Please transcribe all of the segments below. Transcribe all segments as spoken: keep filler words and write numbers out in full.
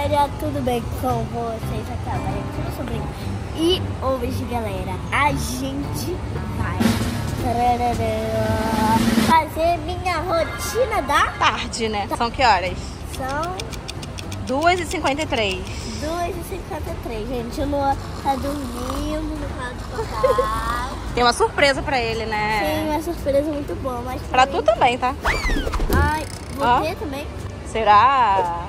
galera, tudo bem com vocês? Aqui é a Valentina Sobrinho. E hoje, galera, a gente vai fazer minha rotina da tarde, né? São que horas? São duas e cinquenta e três. duas e cinquenta e três, gente. O Noah tá dormindo no quarto do papai. Tem uma surpresa pra ele, né? Sim, uma surpresa muito boa. Mas pra tu também, tá? Ai, você Ó. também? Será?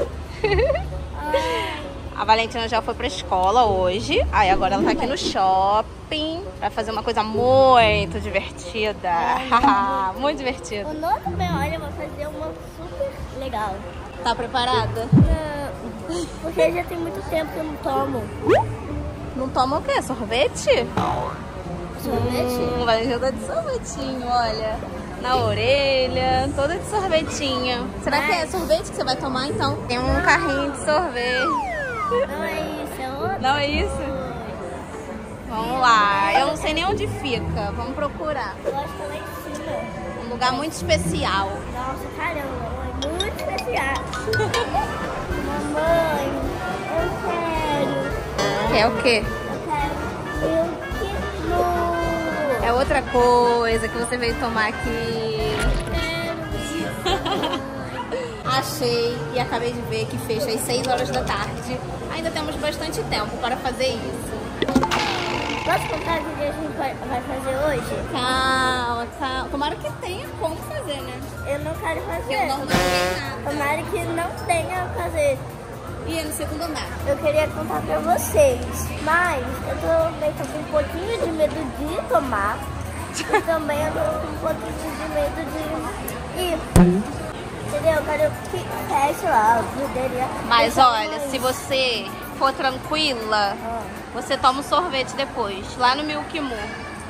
Ai. A Valentina já foi pra escola hoje. Aí agora ela tá aqui no shopping pra fazer uma coisa muito divertida. Muito divertida. O Noah também, olha, eu vou fazer uma super legal. Tá preparada? Não, porque já tem muito tempo que eu não tomo. Não toma o quê? Sorvete? Sorvete? Hum, Valentina tá de sorvetinho, olha. Na orelha, toda de sorvetinho. Será que é sorvete que você vai tomar, então? Tem um carrinho de sorvete. Não é isso, é outro. Não é isso? Vamos lá. Eu não sei nem onde fica. Vamos procurar. Eu acho que é lá em cima. Um lugar muito especial. Nossa, caramba, é muito especial. Mamãe, eu quero. Que é o quê? Eu quero Milk Moo. É outra coisa que você veio tomar aqui. Achei e acabei de ver que fecha às seis horas da tarde. Ainda temos bastante tempo para fazer isso. Posso contar o que a gente vai vai fazer hoje? Calma, calma. Tomara que tenha como fazer, né? Eu não quero fazer. Eu não marquei nada. Tomara que não tenha a fazer. E é no segundo andar. Eu queria contar pra vocês, mas eu tô meio com um pouquinho de medo de tomar. E também eu tô com um pouquinho de medo de ir. Entendeu? Eu quero que feche lá, eu poderia. Mas olha, se você for tranquila, Ah. você toma um sorvete depois, lá no Milk Moo.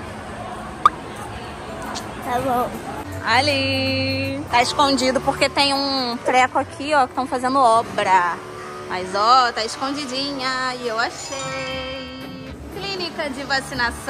Tá bom. Ali. Tá escondido porque tem um treco aqui, ó, que estão fazendo obra. Mas, ó, tá escondidinha e eu achei. Clínica de vacinação.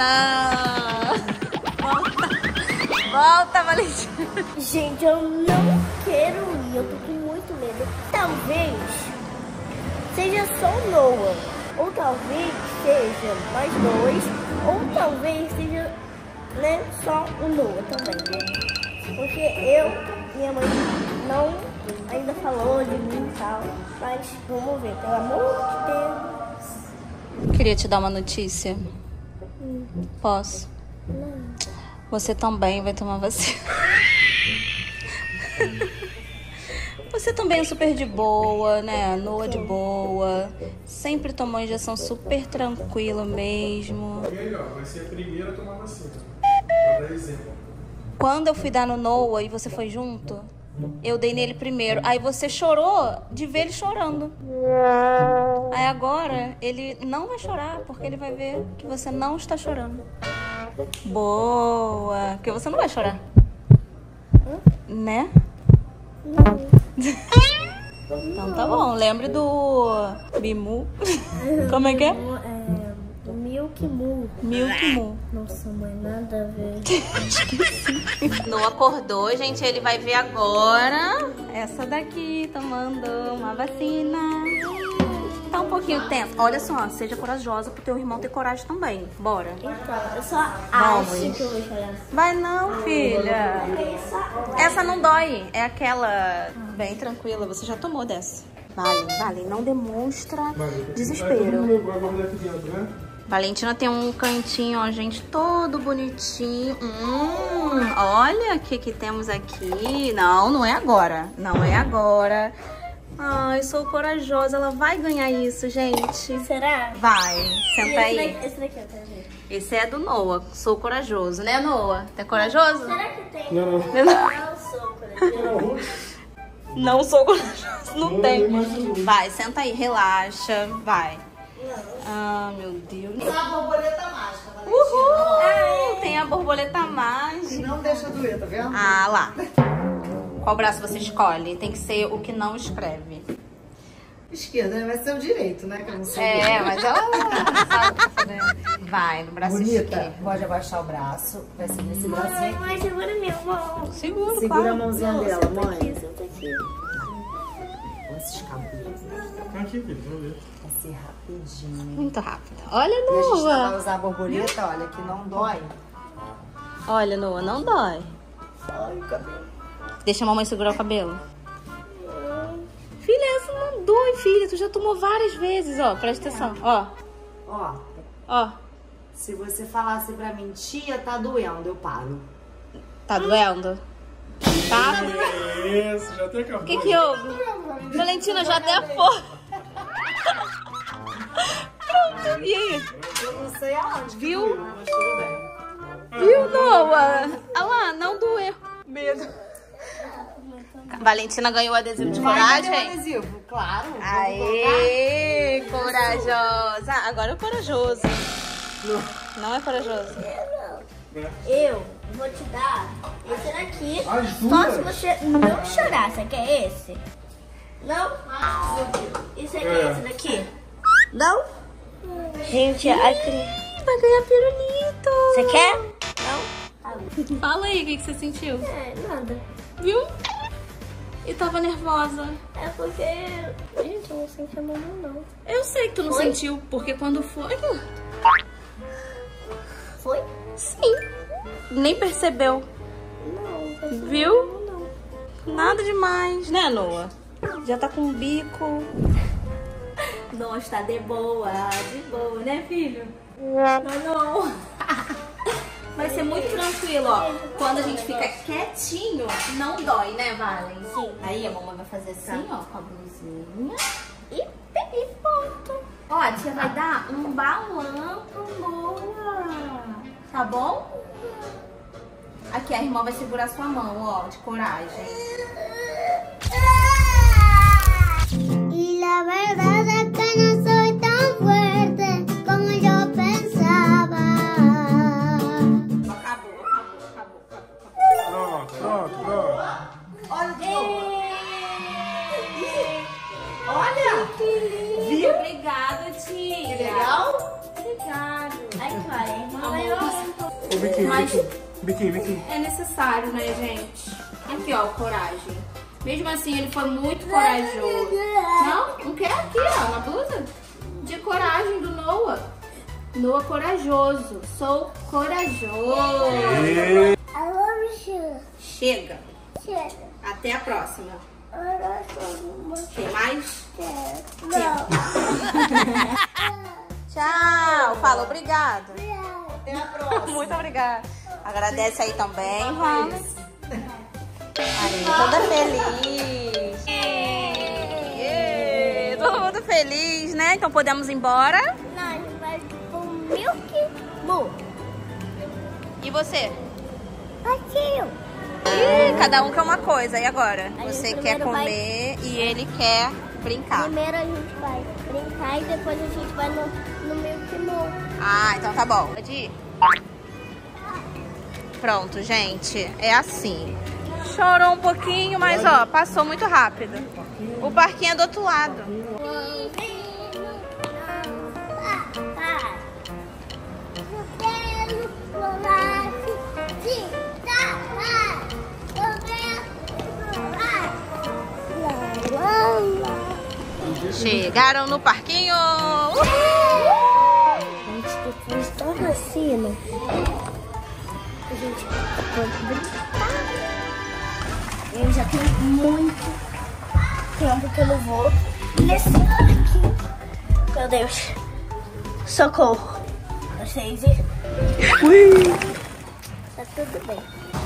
Volta. Volta, Valentina. Gente, eu não quero ir, eu tô com muito medo. Talvez seja só o Noah, ou talvez seja nós dois, ou talvez seja, né, só o Noah também, né? Porque eu, minha mãe não ainda falou de mim e tal, mas vamos ver, pelo amor de Deus. Queria te dar uma notícia. Hum, Posso? não. Você também vai tomar vacina. Você também é super de boa, né? Noah de boa. Sempre tomou injeção super tranquilo mesmo. E aí, ó, vai ser a primeira a tomar vacina. Pra dar exemplo. Quando eu fui dar no Noah e você foi junto, eu dei nele primeiro. Aí você chorou de ver ele chorando. Aí agora ele não vai chorar, porque ele vai ver que você não está chorando. Boa! Porque você não vai chorar. Né? Então tá bom. Lembre do Bimu. Como é que é? É, Milk Moo. Milk Moo. Nossa, mãe, nada a ver. Não acordou, gente. Ele vai ver agora essa daqui tomando uma vacina. Tá um pouquinho tenso. Olha só, seja corajosa pro teu irmão ter coragem também. Bora. Então, eu só acho que eu vou chorar. Vai não, filha. Essa não dói. É aquela bem tranquila. Você já tomou dessa. Vale, vale. Não demonstra desespero. Valentina tem um cantinho, ó, gente, todo bonitinho. Hum, olha o que que temos aqui. Não, não é agora. Não é agora. Ai, sou corajosa. Ela vai ganhar isso, gente. Será? Vai. Senta aí. Esse daqui, esse daqui eu quero ver. Esse é do Noah. Sou corajoso, né, Noah? Tá corajoso? Será que tem? Não, não. Não sou, por exemplo. Não sou corajoso. Não tem. Vai, senta aí, relaxa. Vai. Ah, meu Deus. Tem a borboleta mágica, Valentina. Uhul! Tem a borboleta mágica. Não deixa doer, tá vendo? Ah, lá. Qual braço você escolhe? Tem que ser o que não escreve. Esquerda vai ser o direito, né? Que eu não sei. É, mas ela sabe o que fazer. Vai, no braço Bonita, esquerdo. pode abaixar o braço. Vai ser nesse Mãe, bracinho. mãe, segura minha mão. Segura, Segura a claro. mãozinha Não, dela, senta mãe. aqui, senta aqui. esses cabelos. Aqui, filho, vamos ver. Vai ser rapidinho. Muito rápido. Olha, E a gente vai Noah. usar a borboleta, olha, que não dói. Olha, Noah, não dói. Ai, o cabelo. Deixa a mamãe segurar o cabelo. Filha, essa não dói, filha. Tu já tomou várias vezes, ó. Presta atenção, ó. Ó, Ó. se você falasse pra mim, tia, tá doendo, eu paro. Tá doendo? Tá? Isso, já até acabou. O que que houve? Valentina já até foi. Pronto, e aí? Eu não sei aonde. que Viu? doeu, mas tudo bem. Viu, Noah? Olha lá, não doeu. Medo. Valentina ganhou o adesivo de Vai, cadê o coragem. adesivo? Claro. vamos Aê, corajosa. Agora é corajoso. Não é corajoso. Eu vou te dar esse daqui. As Só duas? se você não chorar. Você quer esse? Não? E você quer É. esse daqui? Não? Gente, a criança. Vai ganhar pirulito. Você quer? Não? Tá bom. Fala aí, o que, que você sentiu? É, nada. Viu? E tava nervosa. É porque. Gente, eu não senti a mão, não. Eu sei que tu não Foi? sentiu, porque quando foi... Foi? Sim. Nem percebeu. Não, Viu? não. Nada demais, né, Noah? Já tá com o bico. Noah está de boa, de boa, né, filho? Não, não. Vai ser muito tranquilo, ó. Quando a gente fica quietinho, não dói, né, Valen? Sim. Aí a mamãe vai fazer assim, ó, com a blusinha. E, e ponto. Ó, a tia vai dar um balão pro Noah. Tá bom? Aqui a irmã vai segurar sua mão, ó, de coragem. Y la verdad es que no soy tan fuerte como yo pensaba. Acabou, acabou, acabou, acabou. Pronto, pronto, pronto. Olha o jogo. Olha! Viu? Obrigada, tia. Legal? Obrigado. Ai, cara, a irmã ganhou. Ô, biquinho, Mas- biquinho. Biquinho, biquinho. É necessário, né, gente? Aqui, ó, coragem. Mesmo assim, ele foi muito corajoso. Não? Não quer aqui, ó, na blusa? De coragem do Noah. Noah corajoso. Sou corajoso. Alô, Michel. Chega. Chega. Até a próxima. Olha só uma Tem mais? Não. Tchau. Fala obrigado. Até a próxima. Muito obrigada. Agradece aí também, Vamos. Aí, toda feliz. Ê, todo mundo feliz, né? Então podemos ir embora. Nós vai pro Milk Moo. E você? Patinho. Ih, cada um quer uma coisa. E agora? Aí Você o quer primeiro vai- comer e ele quer brincar. Primeiro a gente vai brincar e depois a gente vai no, no Milk Moo. Ah, então tá bom. Pode ir? Pronto, gente. É assim. Chorou um pouquinho, mas ó, passou muito rápido. O parquinho é do outro lado. Chegaram no parquinho. Uhul! Gente, depois da vacina, a gente pode brincar. Eu já tenho muito tempo que eu não vou nesse parquinho. Meu Deus. Socorro. Vocês e... Tá tudo bem.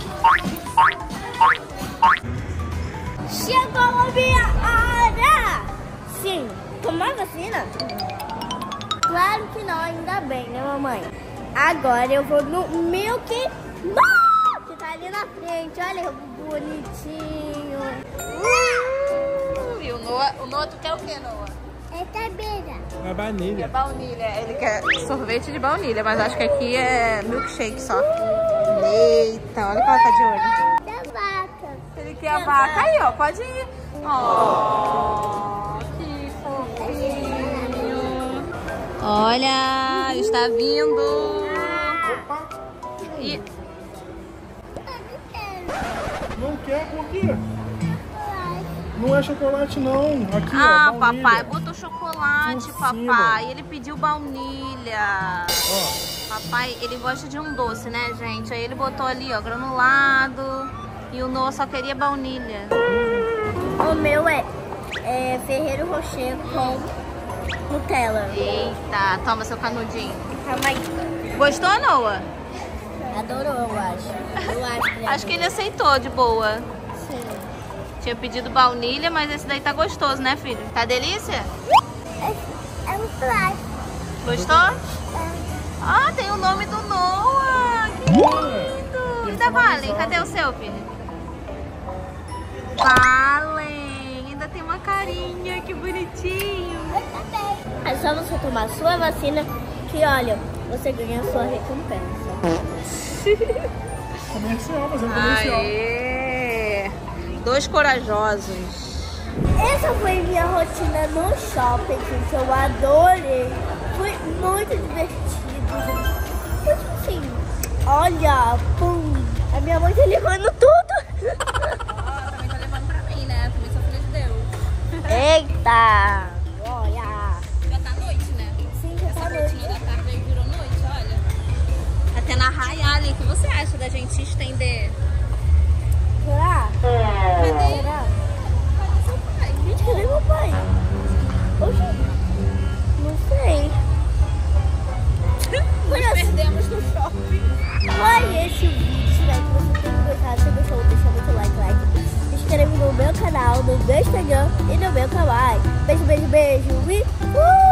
Chegou a minha hora! Sim, tomar vacina? Claro que não, ainda bem, né, mamãe? Agora eu vou no Milk Moo, que tá ali na frente. Olha que bonitinho. E o Noah, o Noah, tu quer o que, Noah? Esta beira. Uma É baunilha. baunilha. Ele quer sorvete de baunilha, mas acho que aqui é milkshake só. Eita, olha que ela tá de olho. Da vaca. Ele quer a vaca. Aí, ó, pode ir. Oh, que fofinho. Olha, está vindo. E... Não quer por quê? Não é chocolate, não. Aqui, Ah, ó, baunilha. papai, botou chocolate, Por papai. cima. Ele pediu baunilha. Ó, Papai, ele gosta de um doce, né, gente? Aí ele botou ali, ó, granulado. E o Noah só queria baunilha. O meu é, é Ferreiro Rocher com Nutella. Eita, toma seu canudinho. Calma aí. Gostou, Noah? Adorou, eu acho. Eu acho que ele Acho que ele aceitou de boa. Sim. Tinha pedido baunilha, mas esse daí tá gostoso, né, filho? Tá delícia? É, é um plástico. Gostou? Ah, tem o nome do Noah. Que lindo. E da Valen? Cadê o seu, filho? Valen. Ainda tem uma carinha. Que bonitinho. É só você tomar a sua vacina que, olha, você ganha a sua recompensa. comercial, mas é um comercial. Aê. Dois corajosos. Essa foi minha rotina no shopping, gente. Eu adorei. Foi muito divertido, gente. Foi tipo assim, olha, pum. A minha mãe tá levando tudo. Ó, também tá levando pra mim, né? Também sou filha de Deus. Eita. Olha. Já tá noite, né? Sim, já tá Essa noite. rotina da tarde aí virou noite, olha. Até na raia ali. O que você acha da gente estender? Será? Cadê? Será? Cadê seu pai? Gente, cadê meu pai? Oxi. Não sei. Nós perdemos no shopping. Foi esse o vídeo. Espero que você tenha gostado. Se gostou, deixa muito like, like. Se inscreve no meu canal, no meu Instagram e no meu canal. Beijo, beijo, beijo. E... Uh!